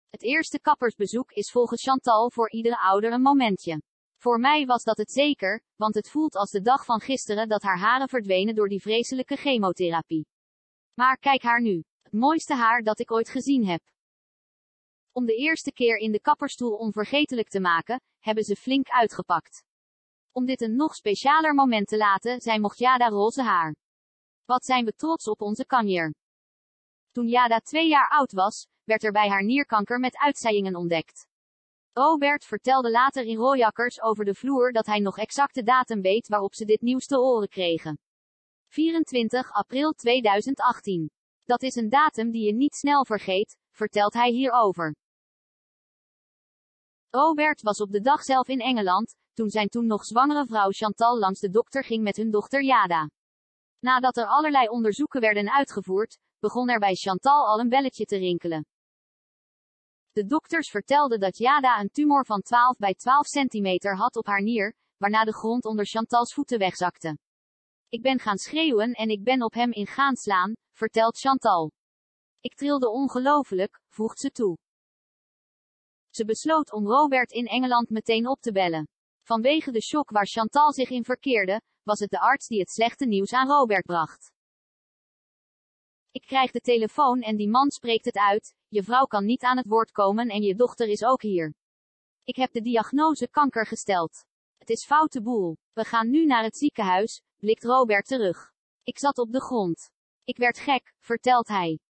Het eerste kappersbezoek is volgens Chantal voor iedere ouder een momentje. Voor mij was dat het zeker, want het voelt als de dag van gisteren dat haar haren verdwenen door die vreselijke chemotherapie. Maar kijk haar nu. Het mooiste haar dat ik ooit gezien heb. Om de eerste keer in de kapperstoel onvergetelijk te maken, hebben ze flink uitgepakt. Om dit een nog specialer moment te laten zijn mocht Jada roze haar. Wat zijn we trots op onze kanjer. Toen Jada 2 jaar oud was, werd er bij haar nierkanker met uitzaaiingen ontdekt. Robert vertelde later in Royakkers over de vloer dat hij nog exact de datum weet waarop ze dit nieuws te horen kregen. 24 april 2018. Dat is een datum die je niet snel vergeet, vertelt hij hierover. Robert was op de dag zelf in Engeland, toen zijn toen nog zwangere vrouw Chantal langs de dokter ging met hun dochter Jada. Nadat er allerlei onderzoeken werden uitgevoerd, begon er bij Chantal al een belletje te rinkelen. De dokters vertelden dat Jada een tumor van 12 bij 12 centimeter had op haar nier, waarna de grond onder Chantals voeten wegzakte. Ik ben gaan schreeuwen en ik ben op hem in gaan slaan, vertelt Chantal. Ik trilde ongelooflijk, voegt ze toe. Ze besloot om Robert in Engeland meteen op te bellen. Vanwege de shock waar Chantal zich in verkeerde, was het de arts die het slechte nieuws aan Robert bracht. Ik krijg de telefoon en die man spreekt het uit, je vrouw kan niet aan het woord komen en je dochter is ook hier. Ik heb de diagnose kanker gesteld. Het is foute boel. We gaan nu naar het ziekenhuis, blikt Robert terug. Ik zat op de grond. Ik werd gek, vertelt hij.